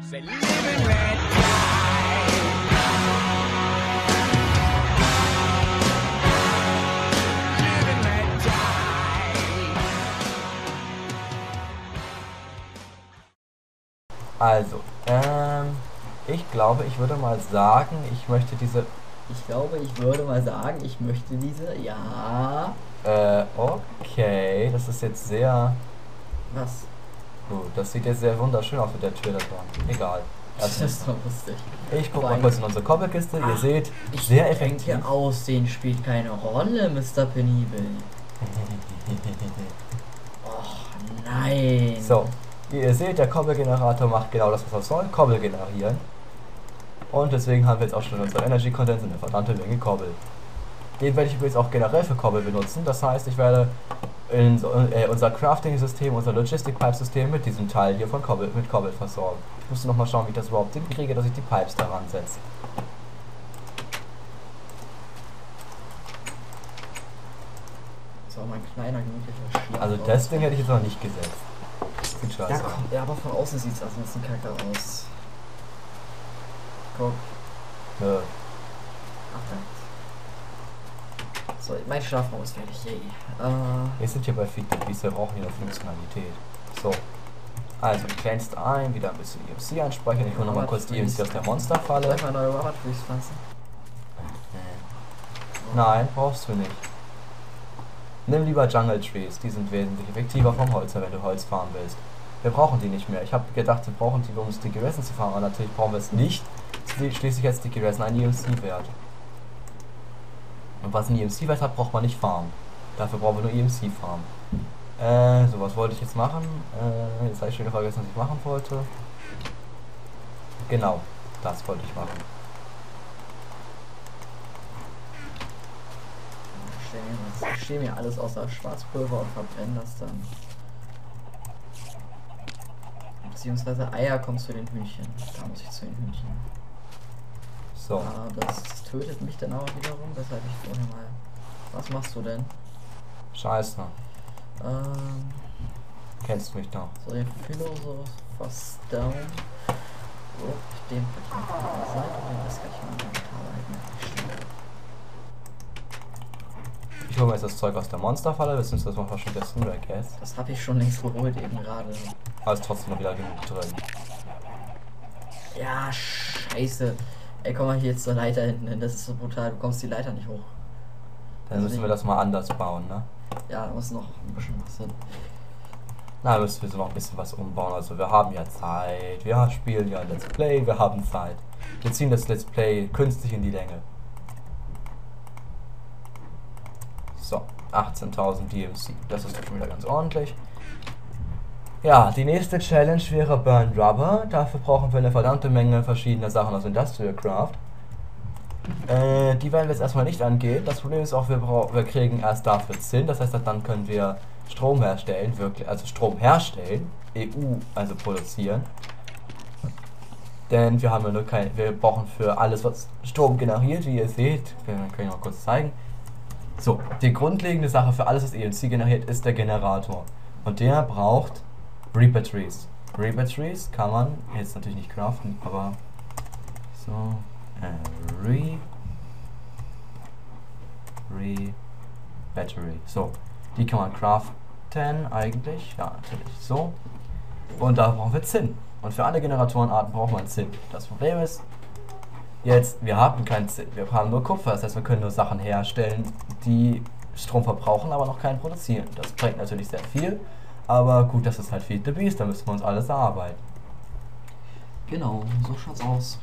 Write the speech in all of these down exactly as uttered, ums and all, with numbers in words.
Say, live and let die. Live and let die. Also, ähm, ich glaube, ich würde mal sagen, ich möchte diese, Ich glaube, ich würde mal sagen, ich möchte diese. Ja. äh, okay, das ist jetzt sehr, Was? gut, das sieht jetzt sehr wunderschön aus mit der Tür da dran. Egal. Das ist doch lustig. Ich guck Vor mal allem- kurz in unsere Koppelkiste, ihr Ach, seht, Ich sehr effektiv. denke, Aussehen spielt keine Rolle, Mister Penibel. Och, nein. So, wie ihr seht, der Kobbelgenerator macht genau das, was er soll, Kobbel generieren. Und deswegen haben wir jetzt auch schon unsere Energy Condense in eine verdammte Menge Kobbel. Den werde ich übrigens auch generell für Kobbel benutzen. Das heißt, ich werde in so, äh, unser Crafting-System, unser Logistic-Pipe-System mit diesem Teil hier von Kobbel, mit Kobbel versorgen. Ich musste nochmal schauen, wie ich das überhaupt hinkriege, dass ich die Pipes daran setze. So, mein kleiner gemütlicher Schlaf. Also das Ding hätte ich jetzt noch nicht gesetzt. Das sieht scheiße Ja, aus. komm, ja, aber von außen sieht es erstmal ein bisschen kacke aus. Guck. Nö. Ach, da. So, mein Schlafraum ist fertig. Yay. Äh, Wir sind hier bei Feedback, wir brauchen hier eine Funktionalität. So. Also, glänzt ein, wieder ein bisschen E M C einspeichern. Ich hole nochmal kurz die E M C aus der Monsterfalle. soll ich mal neue Rubber Trees pflanzen? Nein, brauchst du nicht. Nimm lieber Jungle Trees, die sind wesentlich effektiver vom Holzer, wenn du Holz farmen willst. Wir brauchen die nicht mehr. Ich habe gedacht, wir brauchen die, um Sticky Resin zu farmen, aber natürlich brauchen wir es nicht. Schließlich hat Sticky Resin einen E M C-Wert. Und was ein E M C-Wert hat, braucht man nicht farmen. Dafür brauchen wir nur E M C farmen. Äh, so was wollte ich jetzt machen. Äh, jetzt habe ich schon wieder vergessen, was ich machen wollte. Genau, das wollte ich machen. Ich stell mir, was- ich stell mir alles außer Schwarzpulver und verbrenne das dann. Beziehungsweise Eier kommt zu den Hühnchen. Da muss ich zu den Hühnchen. So. Aber das tötet mich dann auch wiederum, weshalb ich vorher mal. Was machst du denn? Scheiße. Ähm, Kennst du mich noch? so den Philosopher Stone. So, den packe ich mal von der Seite und den Rest kann ich mal in den Tal halten. Ich hole mir jetzt das Zeug aus der Monsterfalle, beziehungsweise das macht auch schon der Snoozer, I guess. Das habe ich schon längst geholt, eben gerade. Aber ist trotzdem noch wieder genug drin. Ja, scheiße. Ey, komm mal hier jetzt zur Leiter hinten hin. Das ist so brutal. Du kommst die Leiter nicht hoch. Dann müssen wir das mal anders bauen, ne? Ja, da muss noch ein bisschen was hin. Na, müssen wir so noch ein bisschen was umbauen. Also wir haben ja Zeit. Wir spielen ja Let's Play, wir haben Zeit. Wir ziehen das Let's Play künstlich in die Länge. So, achtzehntausend D M C. Das ist doch schon wieder ganz ordentlich. Ja, die nächste Challenge wäre Burn Rubber. Dafür brauchen wir eine verdammte Menge verschiedener Sachen aus Industrial Craft. Äh, die werden wir jetzt erstmal nicht angehen. Das Problem ist auch, wir, wir kriegen erst dafür Zinn. Das heißt, dann können wir Strom herstellen, wirklich, also Strom herstellen, E U also produzieren. Denn wir haben ja nur kein, wir brauchen für alles, was Strom generiert, wie ihr seht, kann ich mal kurz zeigen. So, die grundlegende Sache für alles, was E M C generiert, ist der Generator. Und der braucht Reaper Trees. Reaper Trees kann man jetzt natürlich nicht craften, aber so, äh, Re, Re, Battery. So, die kann man craften eigentlich, ja natürlich so. Und da brauchen wir Zinn. Und für alle Generatorenarten braucht man Zinn. Das Problem ist, jetzt, wir haben kein Zinn, wir haben nur Kupfer, das heißt, wir können nur Sachen herstellen, die Strom verbrauchen, aber noch keinen produzieren. Das bringt natürlich sehr viel, aber gut, das ist halt Feed the Beast, da müssen wir uns alles erarbeiten. Genau, so schaut's aus.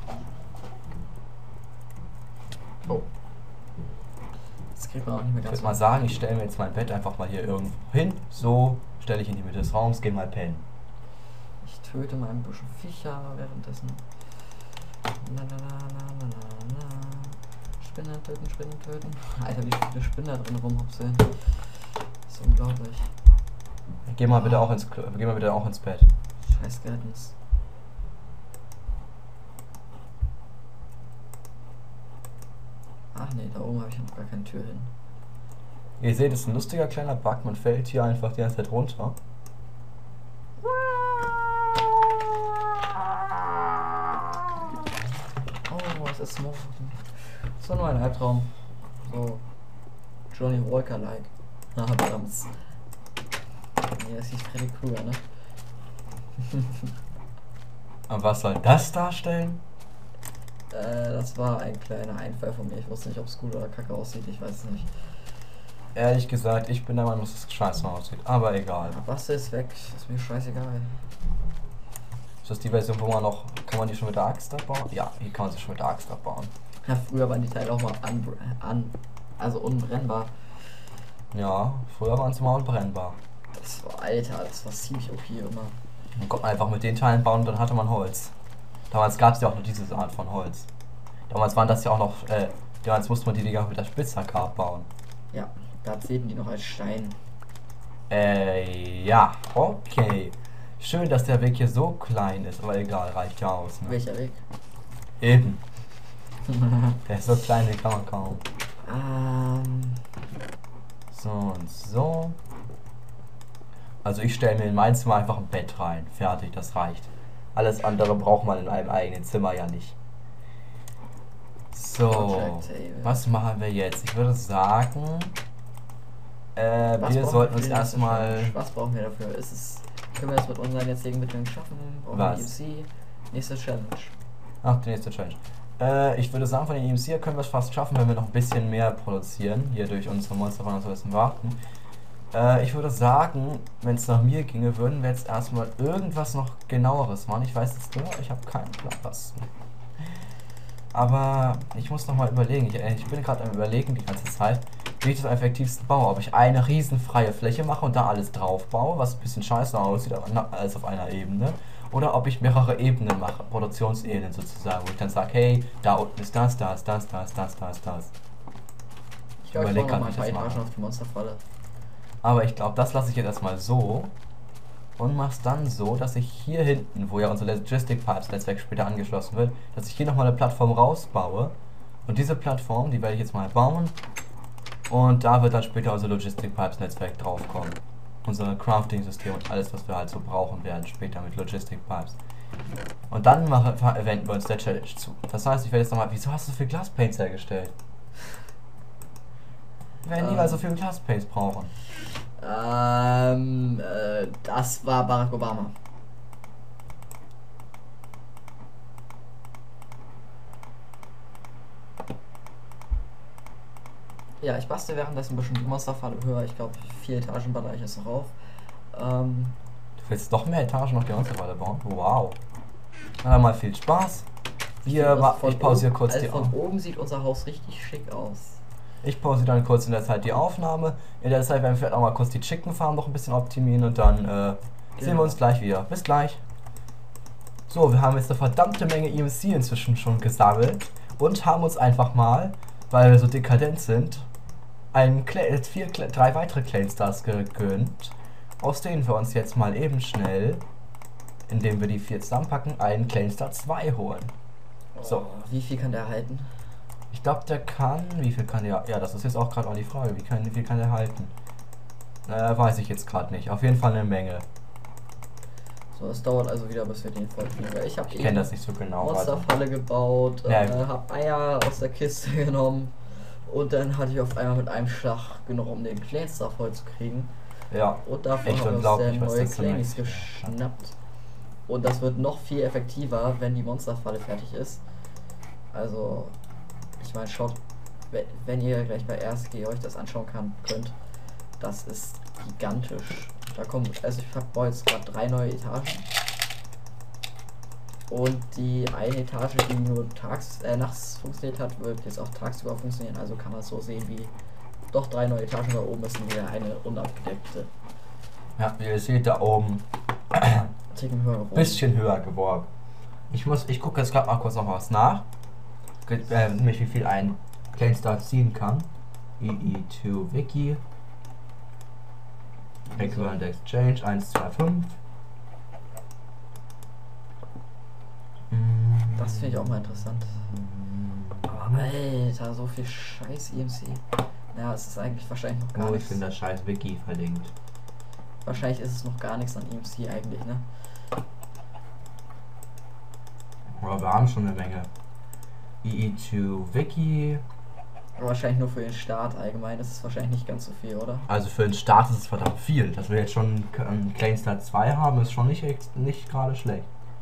Oh. Das kriegt man auch nicht mehr Ich ganz würde mal sagen, ich stelle mir jetzt mein Bett einfach mal hier irgendwo hin, so stelle ich in die Mitte des Raums, gehe mal pennen. Ich töte mal ein bisschen Viecher währenddessen. Na, na, na, na, na, na, na. Spinnen töten, Spinnen töten. Alter, wie viele Spinnen da drin rumhupseln. Das ist unglaublich. Geh mal bitte auch ins, geh mal bitte auch ins Bett. Scheiß Skeletons. Ach nee, da oben habe ich noch gar keine Tür hin. Ihr seht, es ist ein lustiger kleiner Bug, man fällt hier einfach die ganze Zeit runter. ist morgen. So nur ein Albtraum. So Johnny Walker-like. Na, verdammt. Nee, das hieß Freddy Krueger, ne? Und was soll das darstellen? Äh, das war ein kleiner Einfall von mir. Ich wusste nicht, ob es gut oder kacke aussieht. Ich weiß es nicht. Ehrlich gesagt, ich bin der Meinung, dass es scheiße aussieht. Aber egal. Was ist weg? Ist mir scheißegal. Ist das die Version, wo man noch... Kann man die schon mit der Axt abbauen? Ja, hier kann man sie schon mit der Axt abbauen. Ja, früher waren die Teile auch mal an, an also unbrennbar. Ja, früher waren sie mal unbrennbar. Das war, Alter, das war ziemlich O P immer. Man konnte einfach mit den Teilen bauen und dann hatte man Holz. Damals gab es ja auch nur diese Art von Holz. Damals waren das ja auch noch... Äh, damals musste man die Dinger mit der Spitzhacke abbauen. Ja, da zählten die noch als Stein. Äh, ja, okay. Schön, dass der Weg hier so klein ist, aber egal, reicht ja aus. Ne? Welcher Weg? Eben. Der ist so klein, den kann man kaum. ähm... So und so. Also ich stelle mir in mein Zimmer einfach ein Bett rein. Fertig, das reicht. Alles andere braucht man in einem eigenen Zimmer ja nicht. So, Project Table. was machen wir jetzt? Ich würde sagen, äh, Was wir brauchen sollten für uns die nächste erstmal... Challenge? Was brauchen wir dafür? Ist es, können wir das mit unseren jetzigen Mitteln schaffen? Brauchen wir Was? E M C? Nächste Challenge. Ach, die nächste Challenge. Äh, ich würde sagen, von den E M C können wir es fast schaffen, wenn wir noch ein bisschen mehr produzieren. Hier durch unsere Monster von uns warten. Äh, ich würde sagen, wenn es nach mir ginge, würden wir jetzt erstmal irgendwas noch genaueres machen. Ich weiß es nur, ich habe keinen Plan was. Aber ich muss noch mal überlegen. Ich, ich bin gerade am Überlegen die ganze Zeit, wie ich das am effektivsten baue. Ob ich eine riesen freie Fläche mache und da alles drauf baue, was ein bisschen scheiße aussieht, aber na, alles auf einer Ebene. Oder ob ich mehrere Ebenen mache, Produktionsebenen sozusagen, wo ich dann sage, hey, da unten ist das, da ist das, da ist das, da ist das. Ich glaube, ich Überleg baue noch grad, mal wie ein ich paar das mache. Etagen auf die Monsterfalle. Aber ich glaube, das lasse ich jetzt erstmal so und mach's dann so, dass ich hier hinten, wo ja unser Logistic Pipes Netzwerk später angeschlossen wird, dass ich hier nochmal eine Plattform rausbaue. Und diese Plattform, die werde ich jetzt mal bauen. Und da wird dann später unser Logistic Pipes Netzwerk draufkommen. Unser Crafting System und alles, was wir halt so brauchen werden später mit Logistic Pipes. Und dann machen, wenden wir uns der Challenge zu. Das heißt, ich werde jetzt nochmal, wieso hast du so viel Glaspaints hergestellt? Wir werden Ähm. niemals so viel Glaspaints brauchen. Ähm, äh, das war Barack Obama. Ja, ich bastel währenddessen ein bisschen die Monsterfalle höher. Ich glaube, vier Etagen baller ich jetzt noch auf. Ähm, Du willst noch mehr Etagen noch die Monsterfalle bauen? Wow. Na dann mal viel Spaß. Wir, also ma- von ich pausiere oben- kurz also die von Aufnahme. oben sieht unser Haus richtig schick aus. Ich pausiere dann kurz in der Zeit die Aufnahme. In der Zeit werden wir vielleicht auch mal kurz die Chicken Farm noch ein bisschen optimieren und dann äh, sehen Genau. wir uns gleich wieder. Bis gleich. So, wir haben jetzt eine verdammte Menge E M C inzwischen schon gesammelt und haben uns einfach mal, weil wir so dekadent sind, einen Cla äh, vier, Cla drei weitere Claim Stars gegönnt, aus denen wir uns jetzt mal eben schnell, indem wir die vier zusammenpacken, einen Claim Star zwei holen. So. Oh, wie viel kann der halten? Ich glaube, der kann. Wie viel kann der? Ja, das ist jetzt auch gerade auch die Frage. Wie, kann, wie viel kann der halten? Äh, weiß ich jetzt gerade nicht. Auf jeden Fall eine Menge. So, es dauert also wieder, bis wir den voll kriegen. Weil Ich habe Ich kenne das nicht so genau. Monsterfalle gebaut, Ja. äh, habe Eier aus der Kiste genommen und dann hatte ich auf einmal mit einem Schlag genug, um den Clanstar voll zu kriegen. Ja. Und davon Echt haben wir uns der unglaublich, was neue das für Clanies Max- geschnappt. Und das wird noch viel effektiver, wenn die Monsterfalle fertig ist. Also, ich meine, schaut, we- wenn ihr gleich bei R S G euch das anschauen kann, könnt, das ist gigantisch. Da kommt, also ich hab jetzt gerade drei neue Etagen. Und die eine Etage, die nur tags, äh, nachts funktioniert hat, wird jetzt auch tagsüber funktionieren. Also kann man es so sehen wie doch drei neue Etagen da oben ist wieder eine unabgedeckte. Ja, wie ihr seht, da oben Ticken höher rum. bisschen höher geworden. Ich muss, ich gucke jetzt gerade mal kurz noch was nach. Ge- Äh, nämlich wie viel ein Claim Star ziehen kann. E E zwei Wiki. Equivalent Exchange eins zwei fünf. Das finde ich auch mal interessant. Aber Alter, so viel scheiß E M C. Ja, es ist eigentlich wahrscheinlich noch gar Oh, ich nichts. finde das scheiß Wiki verlinkt. Wahrscheinlich ist es noch gar nichts an E M C eigentlich, ne? Aber wir haben schon eine Menge. I E zwei Wiki. Aber wahrscheinlich nur für den Start allgemein. Das ist wahrscheinlich nicht ganz so viel, oder? Also für den Start ist es verdammt viel. Dass wir jetzt schon einen Clanstar zwei haben, ist schon nicht, ex- nicht gerade schlecht.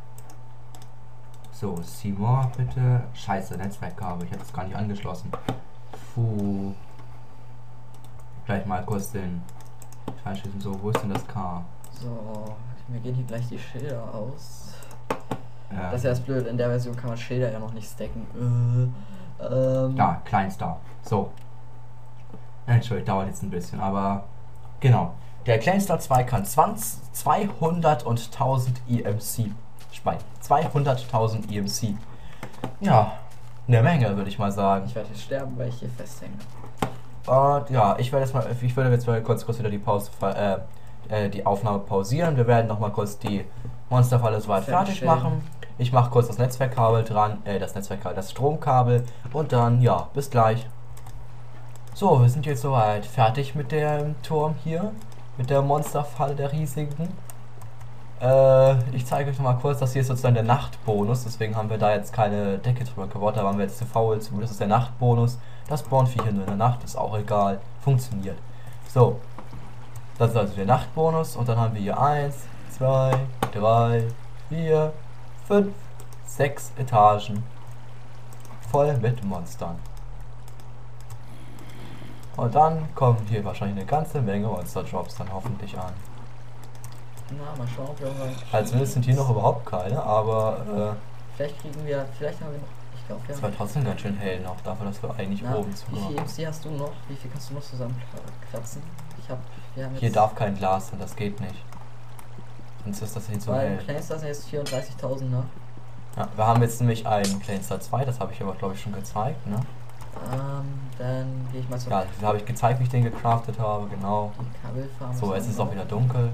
So, Seymour bitte. Scheiße, Netzwerkkabel. Ich hätte es gar nicht angeschlossen. Puh. Gleich mal kurz den Feinschließen. So, wo ist denn das K? So, mir gehen hier gleich die Schilder aus. Ja. Das ist ja das Blöde, in der Version kann man Schilder ja noch nicht stacken. Äh, ähm, Da, Kleinstar. So. Entschuldigung, dauert jetzt ein bisschen, aber genau. Der Clanstar zwei kann zwanzig, zweihundert und tausend E M C speichern. zweihunderttausend E M C. Ja, eine Menge, würde ich mal sagen. Ich werde jetzt sterben, weil ich hier festhänge. Und ja, ich werde jetzt mal, ich würde jetzt mal kurz, kurz wieder die Pause, äh, äh, die Aufnahme pausieren. Wir werden noch mal kurz die Monsterfalle soweit fertig Fertigstellen. machen. Ich mache kurz das Netzwerkkabel dran, äh, das Netzwerkkabel, das Stromkabel und dann, ja, bis gleich. So, wir sind jetzt soweit fertig mit dem Turm hier, mit der Monsterfalle der riesigen. Äh, ich zeige euch noch mal kurz, das hier ist sozusagen der Nachtbonus, deswegen haben wir da jetzt keine Decke drüber gebaut, da waren wir jetzt zu faul zu. Das ist der Nachtbonus, das spawnt Viecher nur in der Nacht, ist auch egal, funktioniert. So, das ist also der Nachtbonus und dann haben wir hier eins, zwei, drei, vier, fünf, sechs Etagen voll mit Monstern. Und dann kommen hier wahrscheinlich eine ganze Menge Monster-Drops dann hoffentlich an. Na, mal schauen, ob wir irgendwann. Also zumindest sind hier noch überhaupt keine, aber Vielleicht kriegen wir, vielleicht haben wir noch. Ich glaube, äh, wir es haben. war trotzdem ganz schön hell noch, dafür, dass wir eigentlich Na, oben zu wie viel E waren. M C hast du noch? Wie viel kannst du noch zusammenkratzen? Ich hab. Wir haben jetzt. Hier darf kein Glas sein, das geht nicht. Sonst ist das nicht so Weil hell. Clanstar sind jetzt vierunddreißigtausend, ne? Ja, wir haben jetzt nämlich einen Clanstar zwei, das habe ich aber glaube ich schon gezeigt, ne? Ähm, dann gehe ich mal zur Ja, da habe ich gezeigt, wie ich den gecraftet habe, genau. die Kabelfarm. So, ist es ist auch noch- wieder dunkel.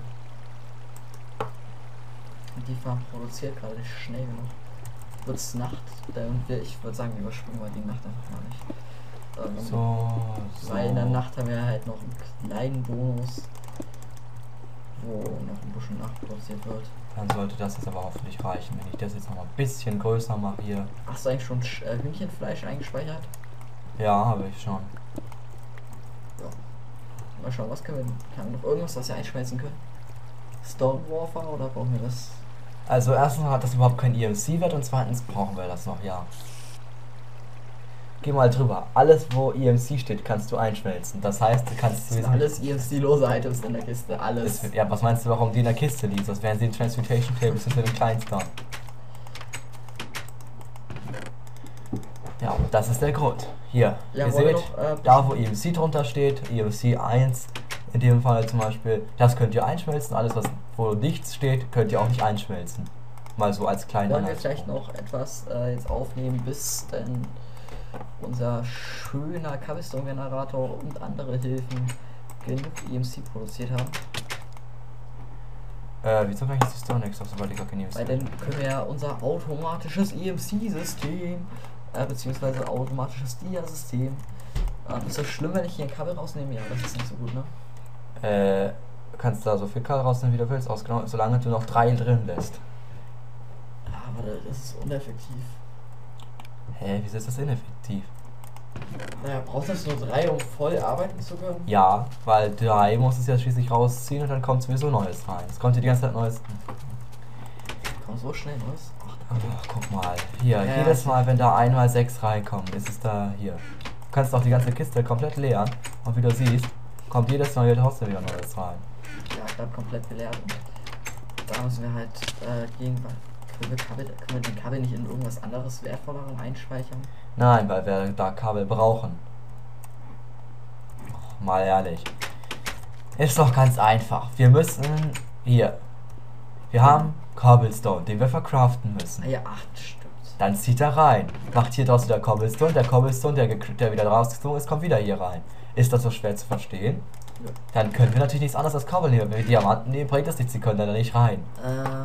Und die Farm produziert gerade nicht schnell genug. Wird's Nacht, dann wir, ich würde sagen, wir überspringen mal die Nacht einfach mal nicht. Ähm, So, so. Weil in der Nacht haben wir halt noch einen kleinen Bonus, wo noch ein bisschen Nacht produziert wird. Dann sollte das jetzt aber hoffentlich reichen, wenn ich das jetzt noch mal ein bisschen größer mache hier. Hast du eigentlich schon Sch- äh, Hühnchenfleisch eingespeichert? Ja, habe ich schon. Mal schauen, was können wir, haben wir noch irgendwas, was wir einschmelzen können? Stone Warfare oder brauchen wir das? Also erstens hat das überhaupt kein E M C-Wert und zweitens brauchen wir das noch, ja. Geh mal drüber. Alles, wo E M C steht, kannst du einschmelzen. Das heißt, du kannst Das sind alles E M C-lose Items in der Kiste, alles. Ist, ja, was meinst du, warum die in der Kiste liegen? Das wären sie in Transmutation Tables hinter den Kleinstar. Ja, das ist der Grund. Hier, Ja, ihr wollen wir seht, noch, äh, da wo E M C drunter steht, E M C eins, in dem Fall zum Beispiel, das könnt ihr einschmelzen. Alles, was wo nichts steht, könnt ihr auch nicht einschmelzen. Mal so als kleinen Wollen wir Anhaltspunkt. vielleicht noch etwas äh, jetzt aufnehmen, bis dann unser schöner Cobblestone-Generator und andere Hilfen genug E M C produziert haben? Äh, wieso kann ich jetzt die Stonex auf sobald ich gar keine E M C Weil dann können wir ja unser automatisches E M C-System, äh, beziehungsweise automatisches Dia-System. Ähm, ist das schlimm, wenn ich hier ein Kabel rausnehme? Ja, das ist nicht so gut, ne? Äh, du kannst da so viel Kabel rausnehmen, wie du willst, aus, genau, solange du noch drei drin lässt. Ja, aber das ist uneffektiv. Hä, wieso ist das ineffektiv? Naja, braucht das nur drei, um voll arbeiten zu können? Ja, weil drei muss es ja schließlich rausziehen und dann kommt sowieso Neues rein. Es kommt hier die ganze Zeit Neues. Kommt so schnell Neues? Ach, Ach, guck mal. Hier, Ja, jedes ja. Mal, wenn da einmal sechs reinkommen, ist es da hier. Du kannst auch die ganze Kiste komplett leeren und wie du siehst, kommt jedes Mal wieder trotzdem wieder Neues rein. ja, gerade komplett geleert. Und da müssen wir halt äh, gegen. Können wir, Kabel, können wir den Kabel nicht in irgendwas anderes Wertvollerem einspeichern? Nein, weil wir da Kabel brauchen. Och, mal ehrlich. Ist doch ganz einfach. Wir müssen hier. Wir haben Cobblestone, den wir verkraften müssen. Ah ja, acht Stück. Dann zieht er rein. Macht hier draus wieder Cobblestone. Der Cobblestone, der, gekr- der wieder rausgezogen ist, kommt wieder hier rein. Ist das so schwer zu verstehen? Ja. Dann können wir natürlich nichts anderes als Cobble nehmen. Wenn wir Diamanten nehmen, bringt das nichts. Sie können da nicht rein. Ähm.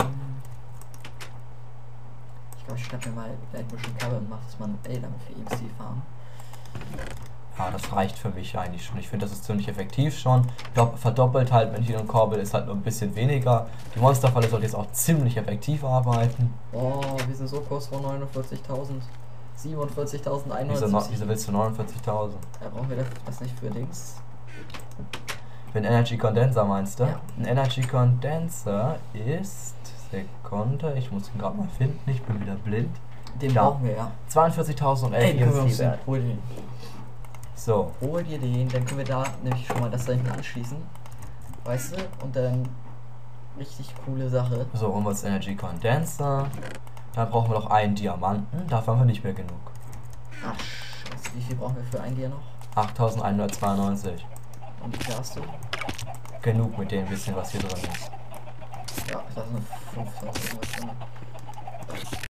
Ich glaube, ich schnapp mir mal gleich ein bisschen Kabel und mach das mal manuell damit für E M C fahren. Ja, das reicht für mich eigentlich schon. Ich finde, das ist ziemlich effektiv schon. Dopp- verdoppelt halt mit Hin und Korbel ist halt nur ein bisschen weniger. Die Monsterfalle sollte jetzt auch ziemlich effektiv arbeiten. Oh, wir sind so kurz vor neunundvierzigtausend. Wieso, no, siebenundvierzigtausendeinhundertsiebzig. wieso willst du neunundvierzigtausend? Ja, brauchen wir das nicht für Dings? Für einen Energy Condenser meinst du? Ja. Ein Energy Condenser ist... Sekunde, ich muss ihn gerade mal finden, ich bin wieder blind. Den Ja. brauchen wir, ja. zweiundvierzigtausend und Ey, elf können wir E M uns C den, wert. hol den. So, Hol dir den, dann können wir da nämlich schon mal das da hinten anschließen. Weißt du? Und dann richtig coole Sache. so holen wir uns Energy Condenser. Dann brauchen wir noch einen Diamanten, dafür haben wir nicht mehr genug. Ach, scheiße, wie viel brauchen wir für ein Tier noch? achttausendeinhundertzweiundneunzig. Und wie viel hast du? Genug mit dem bisschen, was hier drin ist. Ja, ich weiß nur fünftausend irgendwas.